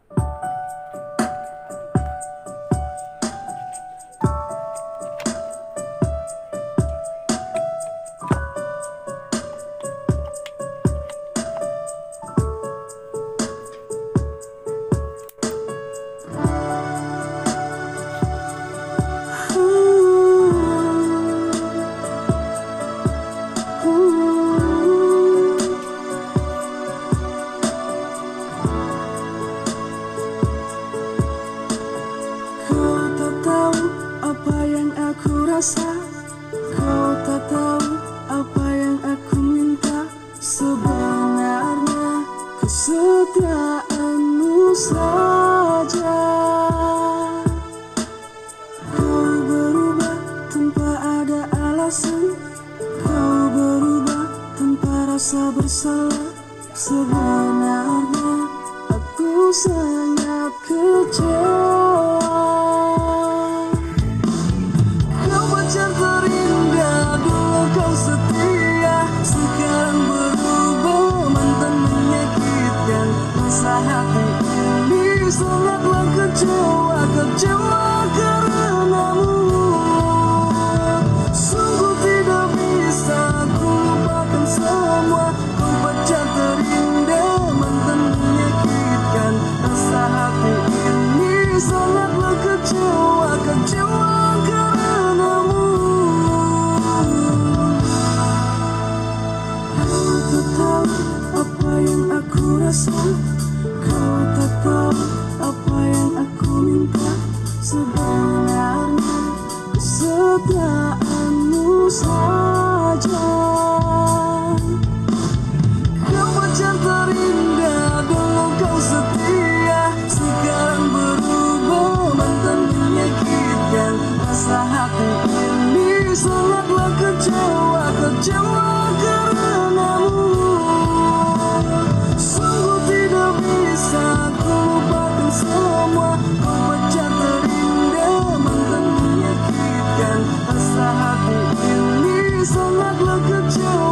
Kau tak tahu apa yang aku minta. Sebenarnya kesetiaanmu saja. Kau berubah tanpa ada alasan. Kau berubah tanpa rasa bersalah. Sebenarnya aku sangat kecewa. Pacar terindah, dulu kau setia, sekarang berubah, mantan menyakitkan. Masa hati ini sangatlah kecewa, kecewa karenamu. Sungguh tidak bisa ku lupakan semua. Kau pacar terindah, mantan menyakitkan. Rasa hati ini sangatlah kecewa, kecewa karenamu. Apa yang aku rasa, kau tak tahu apa yang aku minta. Sebenarnya kesetiaanmu saja. Kau pacar terindah, dulu kau setia, sekarang berubah, mantan menyakitkan. Rasa hati ini sangatlah kecewa, kecewa karenamu. Sungguh tidak bisa ku lupakan semua. Kau pacar terindah, mantan menyakitkan. Rasa hati ini sangatlah kecewa.